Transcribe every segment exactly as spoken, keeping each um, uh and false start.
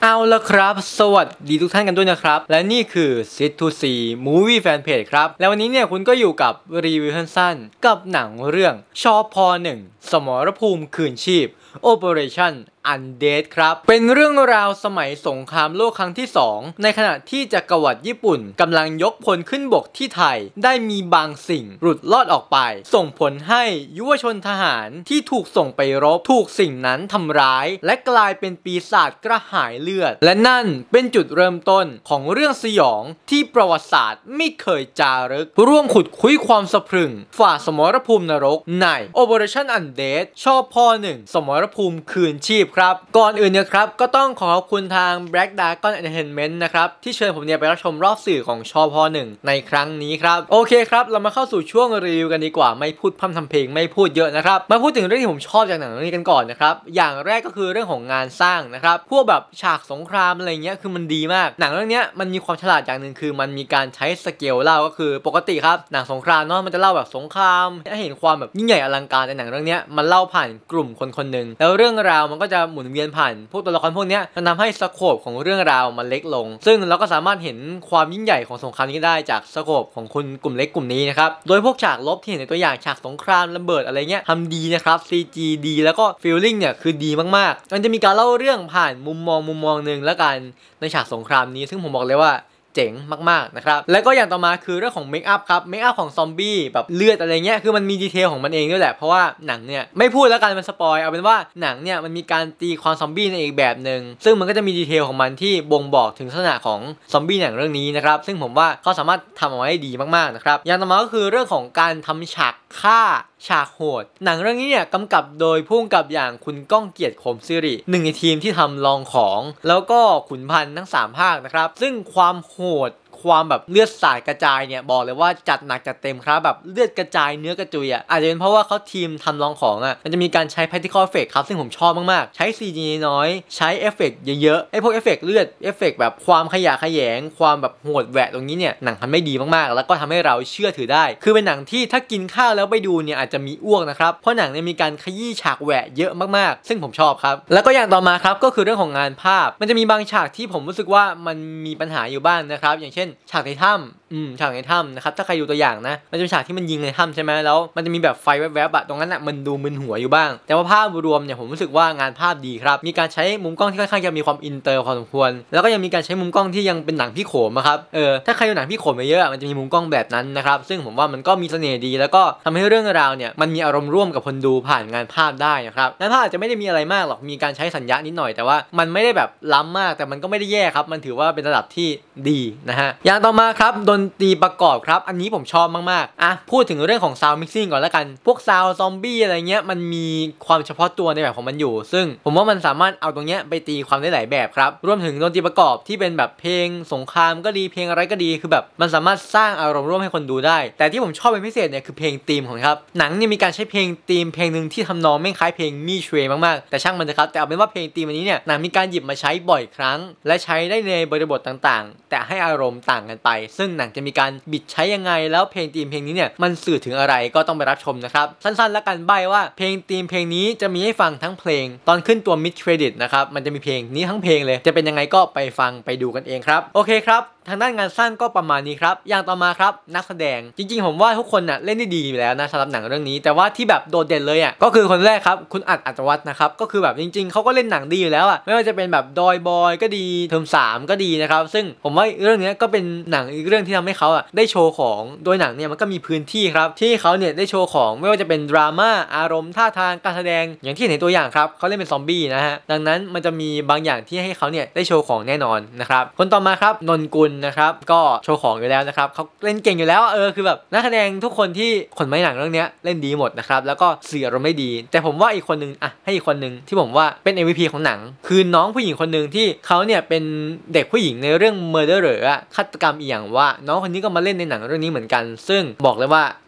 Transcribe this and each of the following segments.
เอาละครับสวัสดีทุกท่านกันด้วยนะครับและนี่คือ ซิท ทู ซี Movie Fan Page ครับแล้ววันนี้เนี่ยคุณก็อยู่กับรีวิวสั้นๆกับหนังเรื่องชอพอหนึ่งสมรภูมิคืนชีพ Operation Undead ครับเป็นเรื่องราวสมัยสงครามโลกครั้งที่สองในขณะที่จักรวรรดิญี่ปุ่นกำลังยกพลขึ้นบกที่ไทยได้มีบางสิ่งหลุดลอดออกไปส่งผลให้ยุวชนทหารที่ถูกส่งไปรบถูกสิ่งนั้นทำร้ายและกลายเป็นปีศาจกระหายเลือดและนั่นเป็นจุดเริ่มต้นของเรื่องสยองที่ประวัติศาสตร์ไม่เคยจารึกร่วมขุดคุยความสะพรึงฝ่าสมรภูมินรกใน Operation Undead ชอพอหนึ่งสมรภูมิคืนชีพครับก่อนอื่นเนี่ยครับก็ต้องขอขอบคุณทาง Black Dragon Entertainment นะครับที่เชิญผมเนี่ยไปรับชมรอบสื่อของชอพอหนึ่งในครั้งนี้ครับโอเคครับเรามาเข้าสู่ช่วงรีวิวกันดีกว่าไม่พูดพร่ำทำเพลงไม่พูดเยอะนะครับมาพูดถึงเรื่องที่ผมชอบจากหนังเรื่องนี้กันก่อนนะครับอย่างแรกก็คือเรื่องของงานสร้างนะครับพวกแบบฉากสงครามอะไรเงี้ยคือมันดีมากหนังเรื่องนี้มันมีความฉลาดอย่างหนึ่งคือมันมีการใช้สเกลเล่าก็คือปกติครับหนังสงครามเนาะมันจะเล่าแบบสงครามให้เห็นความแบบยิ่งใหญ่อลังการในหนังเรื่องนี้มันเล่าผ่านกลุ่มคนคนหนึ่งแล้วเรื่องราวมันก็จะหมุนเวียนผ่านพวกตัวละครพวกนี้มันทำให้สโคปของเรื่องราวมันเล็กลงซึ่งเราก็สามารถเห็นความยิ่งใหญ่ของสงครามนี้ได้จากสโคปของคนกลุ่มเล็กกลุ่มนี้นะครับโดยพวกฉากลบที่เห็นในตัวอย่างฉากสงครามระเบิดอะไรเงี้ยทำดีนะครับ ซี จี ดีแล้วก็ฟีลลิ่งเนี่ยคือดีมากๆมันจะมีการเล่าเรื่องผ่านมุมมองมุมมองหนึ่งแล้วกันในฉากสงครามนี้ซึ่งผมบอกเลยว่าเจ๋งมากๆนะครับแล้วก็อย่างต่อมาคือเรื่องของเมคอัพครับเมคอัพของซอมบี้แบบเลือดอะไรเงี้ยคือมันมีดีเทลของมันเองด้วยแหละเพราะว่าหนังเนี่ยไม่พูดแล้วกันมันสปอยเอาเป็นว่าหนังเนี่ยมันมีการตีความซอมบี้ในอีกแบบหนึ่งซึ่งมันก็จะมีดีเทลของมันที่บ่งบอกถึงลักษณะของซอมบี้หนังเรื่องนี้นะครับซึ่งผมว่าเขาสามารถทำออกมาได้ดีมากๆนะครับอย่างต่อมาก็คือเรื่องของการทำฉากฆ่าฉากโหดหนังเรื่องนี้เนี่ยกำกับโดยผู้กำกับอย่างคุณก้องเกียรติขมสิริหนึ่งในทีมที่ทำลองของแล้วก็ขุนพันธ์ทั้งสามภาคนะครับซึ่งความโหดความแบบเลือดสาดกระจายเนี่ยบอกเลยว่าจัดหนักจัดเต็มครับแบบเลือดกระจายเนื้อกระจุยอ่ะอาจจะเป็นเพราะว่าเขาทีมทำลองของอ่ะมันจะมีการใช้ practical effect ครับซึ่งผมชอบมากๆใช้ ซี จี น้อยใช้เอฟเฟกต์เยอะๆไอ้พวกเอฟเฟกต์เลือดเอฟเฟกต์แบบความขยะแขยงความแบบโหดแหวะตรงนี้เนี่ยหนังทำได้ดีมากๆแล้วก็ทำให้เราเชื่อถือได้คือเป็นหนังที่ถ้ากินข้าวแล้วไปดูเนี่ยอาจจะมีอ้วกนะครับเพราะหนังเนี่ยมีการขยี้ฉากแหวะเยอะมากๆซึ่งผมชอบครับแล้วก็อย่างต่อมาครับก็คือเรื่องของงานภาพมันจะมีบางฉากที่ผมรู้สึกว่ามันมีปัญหาอยู่บ้างนะครับอย่างเช่นฉากในถ้ำอืมฉากในถ้ำนะครับถ้าใครดูตัวอย่างนะมันจะเป็นฉากที่มันยิงในถ้ำใช่ไหมแล้วมันจะมีแบบไฟแวบๆอะตรงนั้นอะมันดูมึนหัวอยู่บ้างแต่ว่าภาพรวมเนี่ยผมรู้สึกว่างานภาพดีครับมีการใช้มุมกล้องที่ค่อนข้างจะมีความอินเตอร์พอสมควรแล้วก็ยังมีการใช้มุมกล้องที่ยังเป็นหนังพี่โขมครับเออถ้าใครดูหนังพี่โขมมาเยอะมันจะมีมุมกล้องแบบนั้นนะครับซึ่งผมว่ามันก็มีเสน่ห์ดีแล้วก็ทำให้เรื่องราวเนี่ยมันมีอารมณ์ร่วมกับคนดูผ่านงานภาพได้นะครับงานภาพอาจจะไม่ได้มีอะไรมากหรอกมีการใช้สัญญานิดหน่อยแต่ว่ามันไม่ได้แบบล้ำมากแต่มันก็ไม่ได้แย่ครับมันถือว่าเป็นระดับที่ดีนะฮะอย่างต่อมาครับดนตรีประกอบครับอันนี้ผมชอบมากๆอ่ะพูดถึงเรื่องของ sound mixing ก่อนแล้วกันพวก sound ซอมบี้อะไรเงี้ยมันมีความเฉพาะตัวในแบบของมันอยู่ซึ่งผมว่ามันสามารถเอาตรงเนี้ยไปตีความได้หลายแบบครับรวมถึงดนตรีประกอบที่เป็นแบบเพลงสงครามก็ดีเพลงอะไรก็ดีคือแบบมันสามารถสร้างอารมณ์ร่วมให้คนดูได้แต่ที่ผมชอบเป็นพิเศษเนี่ยคือเพลงธีมของครับหนังเนี่ยมีการใช้เพลงธีมเพลงนึงที่ทำนองไม่คล้ายเพลงมี่เชยมากๆแต่ช่างมันนะครับแต่เอาเป็นว่าเพลงธีมอันนี้เนี่ยหนังมีการหยิบมาใช้บ่อยครั้งและใช้ได้ในบริบทต่างๆแต่ให้อารมณ์ต่างกันไปซึ่งหนังจะมีการบิดใช้ยังไงแล้วเพลงธีมเพลงนี้เนี่ยมันสื่อถึงอะไรก็ต้องไปรับชมนะครับสั้นๆแล้วกันใบ้ว่าเพลงธีมเพลงนี้จะมีให้ฟังทั้งเพลงตอนขึ้นตัว mid credit นะครับมันจะมีเพลงนี้ทั้งเพลงเลยจะเป็นยังไงก็ไปฟังไปดูกันเองครับโอเคครับทางด้านงานสร้างก็ประมาณนี้ครับอย่างต่อมาครับนักแสดงจริงๆผมว่าทุกคนน่ะเล่นได้ดีอยู่แล้วนะสำหรับหนังเรื่องนี้แต่ว่าที่แบบโดดเด่นเลยอ่ะก็คือคนแรกครับคุณอัดอัจวัฒน์นะครับก็คือแบบจริงๆเขาก็เล่นหนังดีอยู่แล้วอ่ะไม่ว่าจะเป็นแบบดอยบอยก็ดีเทอมสามก็ดีนะครับซึ่งผมว่าเรื่องนี้ก็เป็นหนังอีกเรื่องที่ทำให้เขาอ่ะได้โชว์ของโดยหนังเนี่ยมันก็มีพื้นที่ครับที่เขาเนี่ยได้โชว์ของไม่ว่าจะเป็นดราม่าอารมณ์ท่าทางการแสดงอย่างที่เห็นในตัวอย่างครับเขาเล่นเป็นซอมบี้นะฮะดังนั้นมันจะมีบางอย่างที่ให้เขาเนี่ยได้โชว์ของแน่นอนนะครับคนต่อมาครับนนกุลนะครับก็โชว์ของอยู่แล้วนะครับเขาเล่นเก่งอยู่แล้วเออคือแบบนักแสดงทุกคนที่ขนไม้หนังเรื่องนี้เล่นดีหมดนะครับแล้วก็สื่ออารมณ์ได้ดีแต่ผมว่าอีกคนนึงอ่ะให้อีกคนนึงที่ผมว่าเป็น เอ็ม วี พี ของหนังคือน้องผู้หญิงคนนึงที่เขาเนี่ยเป็นเด็กผู้หญิงในเรื่อง Murderer ฆาตกรรมอีกอย่างว่าน้องคนนี้ก็มาเล่นในหนังเรื่องนี้เหมือนกันซึ่งบอกเลยว่า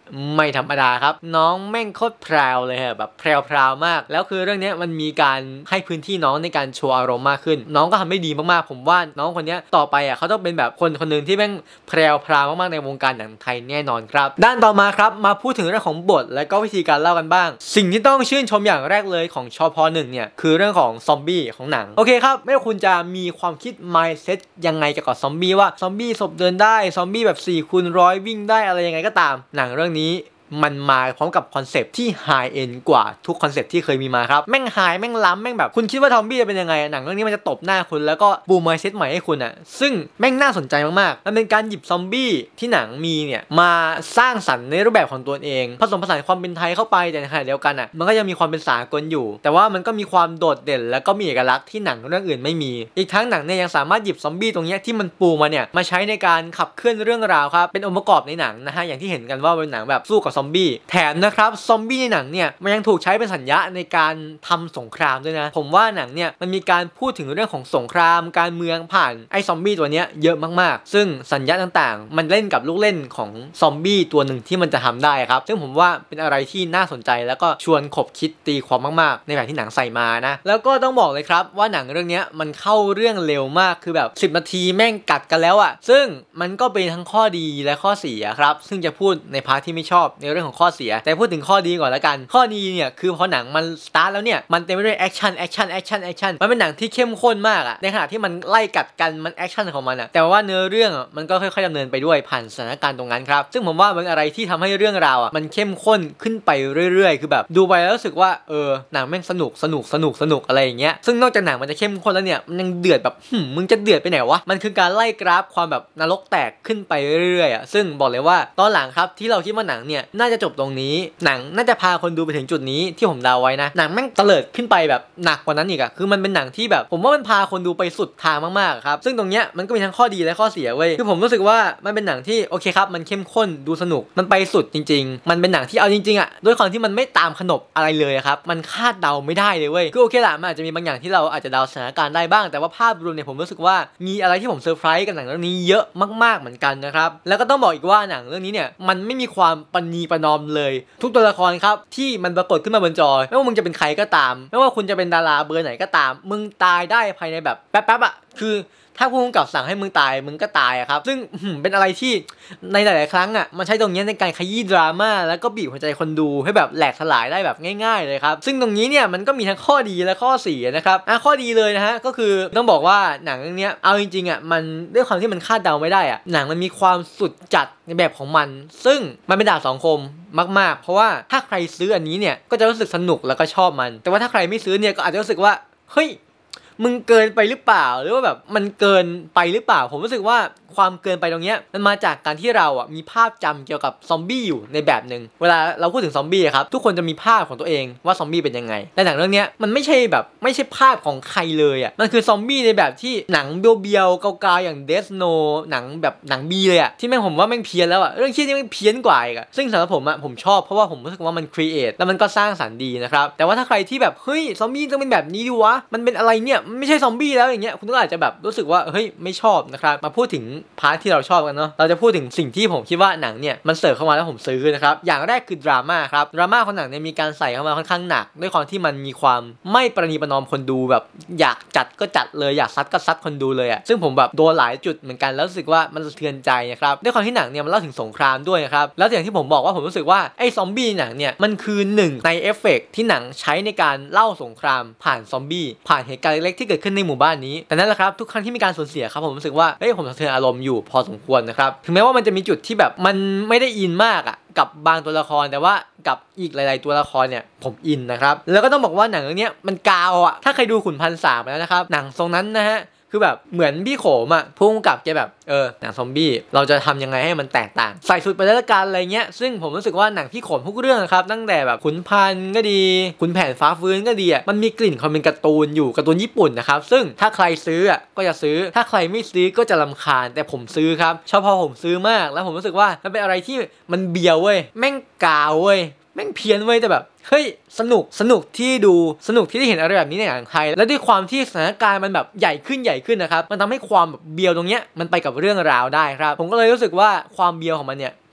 ไม่ธรรมดาครับน้องแม่งโคตรแพรวเลยฮะแบบแพรวพราวมากแล้วคือเรื่องนี้มันมีการให้พื้นที่น้องในการโชว์อารมณ์มากขึ้นน้องก็ทำได้ดีมากๆผมว่าน้องคนนี้ต่อไปอ่ะเขาต้องเป็นแบบคนคนหนึ่งที่แม่งแพรวพราวมากๆในวงการหนังไทยแน่นอนครับด้านต่อมาครับมาพูดถึงเรื่องของบทและก็วิธีการเล่ากันบ้างสิ่งที่ต้องชื่นชมอย่างแรกเลยของชพหนึ่งเนี่ยคือเรื่องของซอมบี้ของหนังโอเคครับไม่ว่าคุณจะมีความคิด mindset ยังไงเกี่ยวกับซอมบี้ว่าซอมบี้ศพเดินได้ซอมบี้แบบสี่คูณร้อยวิ่งได้อะไรยังไงก็ตามหนังเรื่องนี้มันมาพร้อมกับคอนเซปต์ที่ไฮเอ็นกว่าทุกคอนเซปต์ที่เคยมีมาครับแม่งไฮแม่งล้ำแม่งแบบคุณคิดว่าซอมบี้จะเป็นยังไงหนังเรื่องนี้มันจะตบหน้าคุณแล้วก็บูมไมซ์เซ็ตใหม่ให้คุณอ่ะซึ่งแม่งน่าสนใจมากๆมันเป็นการหยิบซอมบี้ที่หนังมีเนี่ยมาสร้างสรรค์ในรูปแบบของตัวเองผสมผสานความเป็นไทยเข้าไปแต่ในขณะเดียวกันอ่ะมันก็ยังมีความเป็นสากลอยู่แต่ว่ามันก็มีความโดดเด่นแล้วก็มีเอกลักษณ์ที่หนังเรื่องอื่นไม่มีอีกทั้งหนังเนี่ยยังสามารถหยิบซอมบี้ตรงนี้ที่มันปูมาเนี่ยมาใช้ในการขับเคลื่อนเรื่องราวครับเป็นองค์ประกอบในหนังนะฮะอย่างที่เห็นกันว่าเป็นหนังแบบสู้กับซอมบี้แถมนะครับซอมบี้ในหนังเนี่ยมันยังถูกใช้เป็นสัญญาในการทำสงครามด้วยนะผมว่าหนังเนี่ยมันมีการพูดถึงเรื่องของสงครามการเมืองผ่านไอ้ซอมบี้ตัวนี้เยอะมากๆซึ่งสัญญาต่างๆมันเล่นกับลูกเล่นของซอมบี้ตัวหนึ่งที่มันจะทำได้ครับซึ่งผมว่าเป็นอะไรที่น่าสนใจแล้วก็ชวนขบคิดตีความมากๆในแบบที่หนังใส่มานะแล้วก็ต้องบอกเลยครับว่าหนังเรื่องนี้มันเข้าเรื่องเร็วมากคือแบบสิบนาทีแม่งกัดกันแล้วอะซึ่งมันก็เป็นทั้งข้อดีและข้อเสียครับซึ่งจะพูดในพาร์ทที่ไม่ชอบในเรื่องของข้อเสียแต่พูดถึงข้อดีก่อนแล้วกันข้อดีเนี่ยคือพอหนังมันสตาร์ทแล้วเนี่ยมันเต็มไปด้วยแอคชั่นแอคชั่นแอคชั่นแอคชั่นมันเป็นหนังที่เข้มข้นมากอะในขณะที่มันไล่กัดกันมันแอคชั่นของมันอะแต่ว่าเนื้อเรื่องอะมันก็ค่อยๆดำเนินไปด้วยผ่านสถานการณ์ตรงนั้นครับซึ่งผมว่าเป็นอะไรที่ทำให้เรื่องราวอะมันเข้มข้นขึ้นไปเรื่อยๆคือแบบดูไปแล้วรู้สึกว่าเออหนังแม่งสนุกสนุกสนุกสนุกอะไรอย่างเงี้ยซึ่งนอกจากหนังมันจะเข้มข้นแล้วเนี่ยมันยังเดือดแบบหึมึงจะเดือดไปไหนวะมันคือการไล่กราฟความแบบนรกแตกขึ้นไปเรื่อยๆอะซึ่งบอกเลยว่าตอนหลังครับที่เราคิดว่าหนังเนี่ยน่าจะจบตรงนี้หนังน่าจะพาคนดูไปถึงจุดนี้ที่ผมเดาไว้นะหนังแม่งเตลิดขึ้นไปแบบหนักกว่านั้นอีกอะคือมันเป็นหนังที่แบบผมว่ามันพาคนดูไปสุดทางมากๆครับซึ่งตรงเนี้ยมันก็มีทั้งข้อดีและข้อเสียเว้ยคือผมรู้สึกว่ามันเป็นหนังที่โอเคครับมันเข้มข้นดูสนุกมันไปสุดจริงๆมันเป็นหนังที่เอาจริงๆอะด้วยความที่มันไม่ตามขนบอะไรเลยครับมันคาดเดาไม่ได้เลยเว้ยคือโอเคละมันอาจจะมีบางอย่างที่เราอาจจะเดาสถานการณ์ได้บ้างแต่ว่าภาพรวมเนี่ยผมรู้สึกว่ามีอะไรที่ผมเซอร์ไพรส์กับหนังเรื่องนี้เยอะมากๆเหมือนกันนะครับแล้วก็ต้องบอกอีกว่าหนังเรื่องนี้เนี่ยมันไม่มีความปณีประนอมเลยทุกตัวละครครับที่มันปรากฏขึ้นมาบนจอไม่ว่ามึงจะเป็นใครก็ตามไม่ว่าคุณจะเป็นดาราเบอร์ไหนก็ตามมึงตายได้ภายในแบบแป๊บๆอ่ะคือถ้าผู้กำกับสั่งให้มึงตายมึงก็ตายอะครับซึ่งเป็นอะไรที่ในหลายๆครั้งอ่ะมันใช้ตรงนี้ในการขยี้ดราม่าแล้วก็บีบหัวใจคนดูให้แบบแหลกสลายได้แบบง่ายๆเลยครับซึ่งตรงนี้เนี่ยมันก็มีทั้งข้อดีและข้อเสียนะครับอ่ะข้อดีเลยนะฮะก็คือต้องบอกว่าหนังเรื่องนี้เอาจริงๆอ่ะมันด้วยความที่มันคาดเดาไม่ได้อ่ะหนังมันมีความสุดจัดในแบบของมันซึ่งมันเป็นดาบสองคมมากๆเพราะว่าถ้าใครซื้ออันนี้เนี่ยก็จะรู้สึกสนุกแล้วก็ชอบมันแต่ว่าถ้าใครไม่ซื้อเนี่ยก็อาจจะรู้สึกว่าเฮ้ยมึงเกินไปหรือเปล่าหรือว่าแบบมันเกินไปหรือเปล่าผมรู้สึกว่าความเกินไปตรงนี้มันมาจากการที่เราอ่ะมีภาพจำเกี่ยวกับซอมบี้อยู่ในแบบหนึ่งเวลาเราพูดถึงซอมบี้ครับทุกคนจะมีภาพของตัวเองว่าซอมบี้เป็นยังไงแต่หนังเรื่องนี้มันไม่ใช่แบบไม่ใช่ภาพของใครเลยอ่ะมันคือซอมบี้ในแบบที่หนังเบียวๆเกาๆอย่างเดสโนหนังแบบหนังบีเลยอ่ะที่แม่งผมว่าแม่งเพี้ยนแล้วอ่ะเรื่องที่นี่แม่งเพี้ยนกว่าอีกอ่ะซึ่งสำหรับผมอ่ะผมชอบเพราะว่าผมรู้สึกว่ามันครีเอทแล้วมันก็สร้างสรรค์ดีนะครับแต่ว่าถ้าใครที่แบบเฮ้ยซอมบี้ต้องเป็นแบบนี้ดิวะมันเป็นอะไรเนี่ยไม่ใช่ซอมบี้แล้วอย่างเงี้ยคุณก็อาจจะแบบรู้สึกว่าเฮ้ยไม่ชอบนะครับมาพูดถึงพาร์ทที่เราชอบกันเนาะเราจะพูดถึงสิ่งที่ผมคิดว่าหนังเนี่ยมันเสิร์ฟเข้ามาแล้วผมซื้อนะครับอย่างแรกคือดราม่าครับดราม่าของหนังเนี่ยมีการใส่เข้ามาค่อนข้างหนักด้วยความที่มันมีความไม่ประนีประนอมคนดูแบบอยากจัดก็จัดเลยอยากซัดก็ซัดคนดูเลยอะซึ่งผมแบบโดนหลายจุดเหมือนกันแล้วรู้สึกว่ามันสะเทือนใจนะครับด้วยความที่หนังเนี่ยมันเล่าถึงสงครามด้วยนะครับแล้วอย่างที่ผมบอกว่าผมรู้สึกว่าไอ้ซอมบี้หนังเนี่ยมันคือหนึ่งในเอฟเฟกต์ที่หนังใช้ในการเล่าสงครามผ่านซอมบี้ผ่านเหตุการณ์เล็กๆที่เกิดขึ้นในหมู่บ้านนี้แต่นั่นแหละครับทุกครั้งที่มีการสูญเสียครับผมรู้สึกว่าเฮ้ยผมสะเทือนอารมณ์อยู่พอสมควรนะครับถึงแม้ว่ามันจะมีจุดที่แบบมันไม่ได้อินมากอ่ะกับบางตัวละครแต่ว่ากับอีกหลายๆตัวละครเนี่ยผมอินนะครับแล้วก็ต้องบอกว่าหนังเรื่องนี้มันกาวอ่ะถ้าใครดูขุนพันสามแล้วนะครับหนังทรงนั้นนะฮะคือแบบเหมือนพี่โขมอ่ะพุ่งกับแกแบบเออหนังซอมบี้เราจะทำยังไงให้มันแตกต่างใส่สุดไปแล้วกันอะไรเงี้ยซึ่งผมรู้สึกว่าหนังพี่โขมทุกเรื่องครับตั้งแต่แบบขุนพันก็ดีขุนแผนฟ้าฟื้นก็ดีอ่ะมันมีกลิ่นความเป็นการ์ตูนอยู่การ์ตูนญี่ปุ่นนะครับซึ่งถ้าใครซื้ออ่ะก็จะซื้อถ้าใครไม่ซื้อก็จะรำคาญแต่ผมซื้อครับชอบพอผมซื้อมากแล้วผมรู้สึกว่ามันเป็นอะไรที่มันเบียวเว้ยแม่งกาวเว้ยแม่งเพี้ยนเว้ยแต่แบบเฮ้ยสนุกสนุกที่ดูสนุกที่ได้เห็นอะไรแบบนี้ในหนังไทยและด้วยความที่สถานการณ์มันแบบใหญ่ขึ้นใหญ่ขึ้นนะครับมันทำให้ความแบบเบียวตรงเนี้ยมันไปกับเรื่องราวได้ครับผมก็เลยรู้สึกว่าความเบียวของมันเนี่ย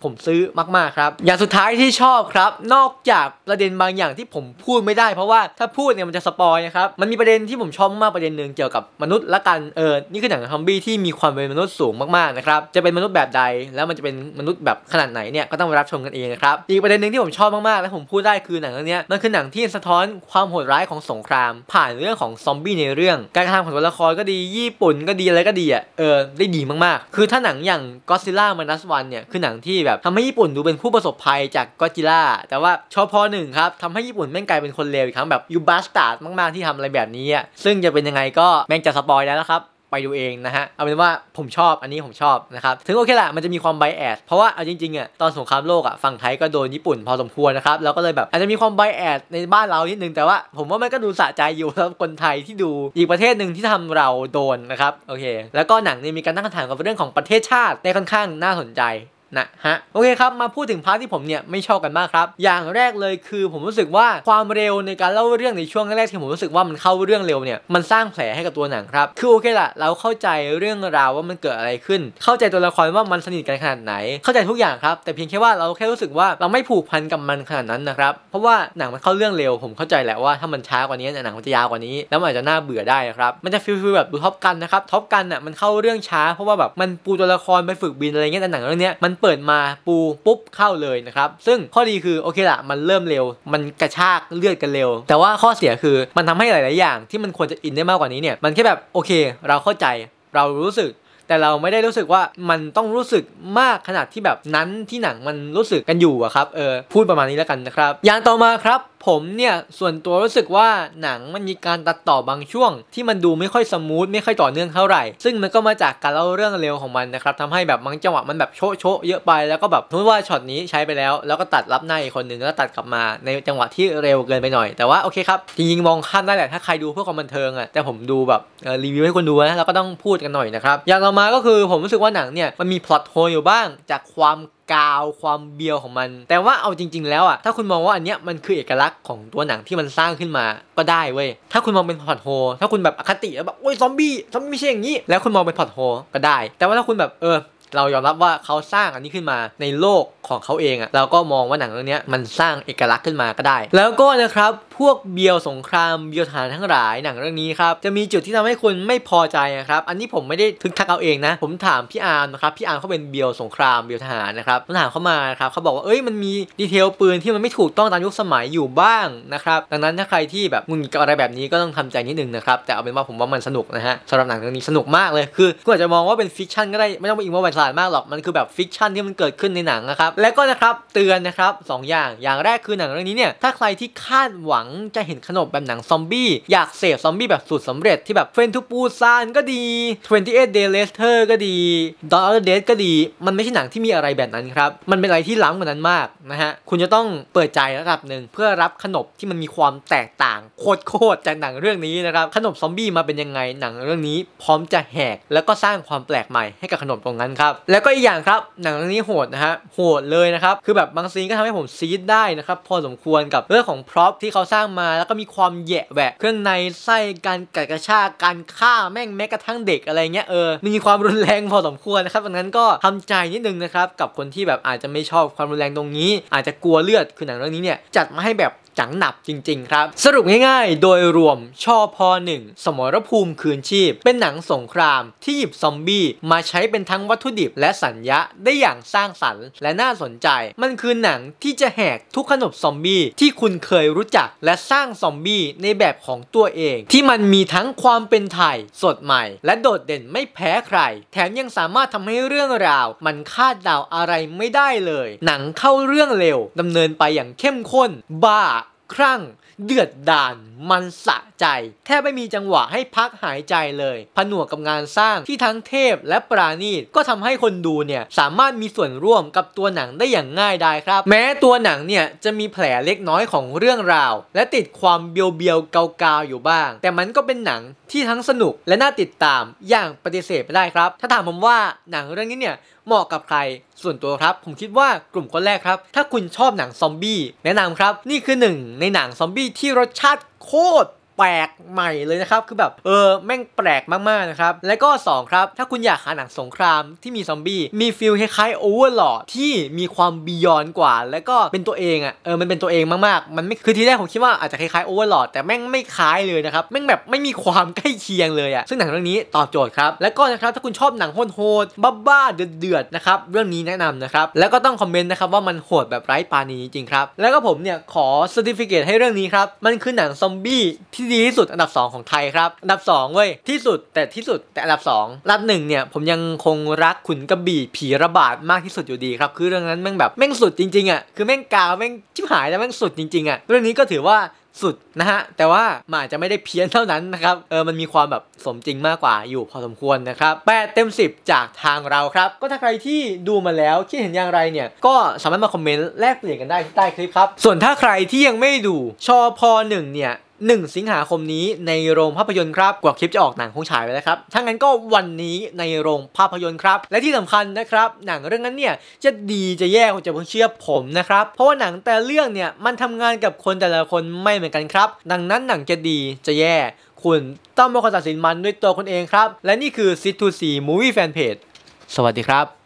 ผมซื้อมากๆครับอย่างสุดท้ายที่ชอบครับนอกจากประเด็นบางอย่างที่ผมพูดไม่ได้เพราะว่าถ้าพูดเนี่ยมันจะสปอยนะครับมันมีประเด็นที่ผมชอบมากประเด็นหนึ่งเกี่ยวกับมนุษย์ละกันเออนี่คือหนังซอมบี้ที่มีความเป็นมนุษย์สูงมากๆนะครับจะเป็นมนุษย์แบบใดแล้วมันจะเป็นมนุษย์แบบขนาดไหนเนี่ยก็ต้องไปรับชมกันเองนะครับอีกประเด็นหนึ่งที่ผมชอบมากๆและผมพูดได้คือหนังเรื่องนี้มันคือหนังที่สะท้อนความโหดร้ายของสงครามผ่านเรื่องของซอมบี้ในเรื่องการกระทำของตัวละครก็ดีญี่ปุ่นก็ดีอะไรก็ดีอ่ะเออได้ดีมากๆคือถ้าหนังอย่าง Godzilla Minus One เนี่ยคือหนังที่แบบทำให้ญี่ปุ่นดูเป็นผู้ประสบภัยจากก็อดซิลล่าแต่ว่าชพหนึ่งครับทำให้ญี่ปุ่นแม่งกลายเป็นคนเลวอีกครั้งแบบยูบัสตาร์ดมากๆที่ทำอะไรแบบนี้อ่ะซึ่งจะเป็นยังไงก็แม่งจะสปอยแล้วนะครับไปดูเองนะฮะเอาเป็นว่าผมชอบอันนี้ผมชอบนะครับถึงโอเคแหละมันจะมีความไบแอสเพราะว่าเอาจริงๆอ่ะตอนสงครามโลกอ่ะฝั่งไทยก็โดนญี่ปุ่นพอสมควรนะครับแล้วก็เลยแบบอาจจะมีความไบแอสในบ้านเรานิดนึงแต่ว่าผมว่ามันก็ดูสะใจอยู่สำหรับคนไทยที่ดูอีกประเทศหนึ่งที่ทำเราโดนนะครับโอเคแล้วก็หนังเนี่ยมีการตั้งคำถามกับเรื่องของประเทศชาติได้ค่อนข้างน่าสนใจนะฮะโอเคครับมาพูดถึงพาร์ทที่ผมเนี่ยไม่ชอบกันมากครับอย่างแรกเลยคือผมรู้สึกว่าความเร็วในการเล่าเรื่องในช่วงแรกที่ผมรู้สึกว่ามันเข้าเรื่องเร็วเนี่ยมันสร้างแผลให้กับตัวหนังครับคือโอเคละเราเข้าใจเรื่องราวว่ามันเกิดอะไรขึ้นเข้าใจตัวละครว่ามันสนิทกันขนาดไหนเข้าใจทุกอย่างครับแต่เพียงแค่ว่าเราแค่รู้สึกว่าเราไม่ผูกพันกับมันขนาดนั้นนะครับเพราะว่าหนังมันเข้าเรื่องเร็วผมเข้าใจแหละว่าถ้ามันช้ากว่านี้หนังมันจะยาวกว่านี้แล้วมันอาจจะน่าเบื่อได้นะครับมันจะฟีลแบบดูท็อปกันนะครับท็อปกันอ่ะมันเข้าเรื่องช้าเพราะว่าแบบมันปูตัวละครไปฝึกบินอะไรเงี้ยแต่หนังเรื่องนี้มันเปิดมาปูปุ๊บเข้าเลยนะครับซึ่งข้อดีคือโอเคละมันเริ่มเร็วมันกระชากเลือดกันเร็วแต่ว่าข้อเสียคือมันทำให้หลายๆอย่างที่มันควรจะอินได้มากกว่านี้เนี่ยมันแค่แบบโอเคเราเข้าใจเรารู้สึกแต่เราไม่ได้รู้สึกว่ามันต้องรู้สึกมากขนาดที่แบบนั้นที่หนังมันรู้สึกกันอยู่อะครับเออพูดประมาณนี้แล้วกันนะครับอย่างต่อมาครับผมเนี่ยส่วนตัวรู้สึกว่าหนังมันมีการตัดต่อบางช่วงที่มันดูไม่ค่อยสมูทไม่ค่อยต่อเนื่องเท่าไหร่ซึ่งมันก็มาจากการเล่าเรื่องเร็วของมันนะครับทำให้แบบบางจังหวะมันแบบโชะโชะเยอะไปแล้วก็แบบสมมติว่าช็อตนี้ใช้ไปแล้วแล้วก็ตัดรับหน้าอีกคนหนึ่งแล้วตัดกลับมาในจังหวะที่เร็วเกินไปหน่อยแต่ว่าโอเคครับจริงๆมองข้ามได้แหละถ้าใครดูเพื่อความบันเทิงอะแต่ผมดูแบบรีวิวให้คนดูนะแล้วก็ต้องพูดกันหน่อยนะครับอย่างต่อมาก็คือผมรู้สึกว่าหนังเนี่ยมันมีพล็อตโฮลอยู่บ้างจากความกาวความเบียวของมันแต่ว่าเอาจริงๆแล้วอ่ะถ้าคุณมองว่าอันเนี้ยมันคือเอกลักษณ์ของตัวหนังที่มันสร้างขึ้นมาก็ได้เว้ยถ้าคุณมองเป็นพล็อตโฮลถ้าคุณแบบอคติแล้วแบบโอ้ยซอมบี้ซอมบี้ไม่ใช่อย่างนี้แล้วคุณมองเป็นพล็อตโฮลก็ได้แต่ว่าถ้าคุณแบบเออเรายอมรับว่าเขาสร้างอันนี้ขึ้นมาในโลกของเขาเองอะเราก็มองว่าหนังเรื่องนี้มันสร้างเอกลักษณ์ขึ้นมาก็ได้แล้วก็นะครับพวกเบียวสงครามเบียวทหารทั้งหลายหนังเรื่องนี้ครับจะมีจุดที่ทำให้คุณไม่พอใจนะครับอันนี้ผมไม่ได้ทึกทักเอาเองนะผมถามพี่อาร์มนะครับพี่อาร์มเขาเป็นเบียวสงครามเบียวทหารนะครับผมถามเขามาครับเขาบอกว่าเอ้ยมันมีดีเทลปืนที่มันไม่ถูกต้องตามยุคสมัยอยู่บ้างนะครับดังนั้นถ้าใครที่แบบงุนงิดกับอะไรแบบนี้ก็ต้องทำใจนิดนึงนะครับแต่เอาเป็นว่าผมว่ามันสนุกนะฮะสำหรับหนังเรื่องนี้สนุกมากเลยคือคุณอาจจะมองว่าเป็นฟิกชันก็ได้ไม่ต้องไปอิงว่าเป็นศาสตร์มากหรอกมันคือแบบฟิกชันที่มันเกิดขึ้นในหนังนะครับและก็นะครับเตือนนะครับสองอย่างอย่างแรกคือหนังเรื่องนี้เนี่ยถ้าใครที่คาดหวังจะเห็นขนบแบบหนังซอมบี้อยากเสพซอมบี้แบบสุดสำเร็จที่แบบเฟรนทูปูซานก็ดีtwenty-eight Day Later ก็ดี Dawn of the Dead ก็ดีมันไม่ใช่หนังที่มีอะไรแบบนั้นครับมันเป็นอะไรที่ล้ำกว่านั้นมากนะฮะคุณจะต้องเปิดใจระดับหนึ่งเพื่อรับขนบที่มันมีความแตกต่างโคตรๆจากหนังเรื่องนี้นะครับขนบซอมบี้มาเป็นยังไงหนังเรื่องนี้พร้อมจะแหกแล้วก็สร้างความแปลกใหม่ให้กับขนบตรงนั้นครับแล้วก็อีกอย่างครับหนังเรื่องนี้โหดนะฮะโหดเลยนะครับคือแบบบางซีนก็ทำให้ผมซีดได้นะครับพอสมควรกับเรื่องของพร็อพที่เขาสร้างมาแล้วก็มีความแยะแหวะเครื่องในไส้การกัดกระชากการฆ่าแม่งแม้กระทั่งเด็กอะไรเงี้ยเออมีความรุนแรงพอสมควรนะครับดังนั้นก็ทำใจนิดนึงนะครับกับคนที่แบบอาจจะไม่ชอบความรุนแรงตรงนี้อาจจะกลัวเลือดคือหนังเรื่องนี้เนี่ยจัดมาให้แบบจังหนับจริงๆครับสรุปง่ายๆโดยรวมชพหนึ่งสมรภูมิคืนชีพเป็นหนังสงครามที่หยิบซอมบี้มาใช้เป็นทั้งวัตถุดิบและสัญญาได้อย่างสร้างสรรค์และน่าสนใจมันคือหนังที่จะแหกทุกขนบซอมบี้ที่คุณเคยรู้จักและสร้างซอมบี้ในแบบของตัวเองที่มันมีทั้งความเป็นไทยสดใหม่และโดดเด่นไม่แพ้ใครแถมยังสามารถทำให้เรื่องราวมันคาดเดาอะไรไม่ได้เลยหนังเข้าเรื่องเร็วดำเนินไปอย่างเข้มข้นบ้าครั่งเดือดดาลมันสะใจแทบไม่มีจังหวะให้พักหายใจเลยผนวกกับงานสร้างที่ทั้งเทพและปราณีตก็ทำให้คนดูเนี่ยสามารถมีส่วนร่วมกับตัวหนังได้อย่างง่ายดายครับแม้ตัวหนังเนี่ยจะมีแผลเล็กน้อยของเรื่องราวและติดความเบียวเบียวเกาๆอยู่บ้างแต่มันก็เป็นหนังที่ทั้งสนุกและน่าติดตามอย่างปฏิเสธไม่ได้ครับถ้าถามผมว่าหนังเรื่องนี้เนี่ยเหมาะกับใครส่วนตัวครับผมคิดว่ากลุ่มคนแรกครับถ้าคุณชอบหนังซอมบี้แนะนำครับนี่คือหนึ่งในหนังซอมบี้ที่รสชาติโคตรแปลกใหม่เลยนะครับคือแบบเออแม่งแปลกมากๆนะครับและก็สองครับถ้าคุณอยากหาหนังสงครามที่มีซอมบี้มีฟีลคล้ายๆโอเวอร์ลอร์ดที่มีความบียอนกว่าแล้วก็เป็นตัวเองอ่ะเออมันเป็นตัวเองมากๆมันไม่คือทีแรกผมคิดว่าอาจจะคล้ายๆโอเวอร์ลอร์ดแต่แม่งไม่คล้ายเลยนะครับแม่งแบบไม่มีความใกล้เคียงเลยอ่ะซึ่งหนังเรื่องนี้ตอบโจทย์ครับแล้วก็นะครับถ้าคุณชอบหนังโหดๆบ้าๆเดือดๆนะครับเรื่องนี้แนะนำนะครับแล้วก็ต้องคอมเมนต์นะครับว่ามันโหดแบบไร้ปราณีจริงครับแล้วก็ผมเนี่ยขอเซอร์ติฟิเคตให้เรื่องนี้ครับมันคือหนังซอมบี้ที่ดีที่สุดอันดับสองของไทยครับอันดับสองเว้ยที่สุดแต่ที่สุดแต่อันดับสองอันดับหนึ่งเนี่ยผมยังคงรักขุนกระบี่ผีระบาดมากที่สุดอยู่ดีครับคือเรื่องนั้นแม่งแบบแม่งสุดจริงๆอ่ะคือแม่งกาวแม่งชิบหายแล้วแม่งสุดจริงๆอ่ะเรื่องนี้ก็ถือว่าสุดนะฮะแต่ว่ามันอาจจะไม่ได้เพี้ยนเท่านั้นนะครับเออมันมีความแบบสมจริงมากกว่าอยู่พอสมควรนะครับแปดเต็มสิบจากทางเราครับก็ถ้าใครที่ดูมาแล้วคิดเห็นอย่างไรเนี่ยก็สามารถมาคอมเมนต์แลกเปลี่ยนกันได้ที่ใต้คลิปครับส่วนถ้าใครที่ยังไม่ดูชอพหนึ่งเนี่ยหนึ่งสิงหาคมนี้ในโรงภาพยนตร์ครับกว่าคลิปจะออกหนังคงฉายไปแล้วครับถ้างั้นก็วันนี้ในโรงภาพยนตร์ครับและที่สำคัญนะครับหนังเรื่องนั้นเนี่ยจะดีจะแย่คุณจะเพิ่งเชื่อผมนะครับเพราะว่าหนังแต่เรื่องเนี่ยมันทำงานกับคนแต่ละคนไม่เหมือนกันครับดังนั้นหนังจะดีจะแย่คุณต้องเป็นคนตัดสินมันด้วยตัวคุณเองครับและนี่คือ ซิท ทู ซี Movie Fan Page สวัสดีครับ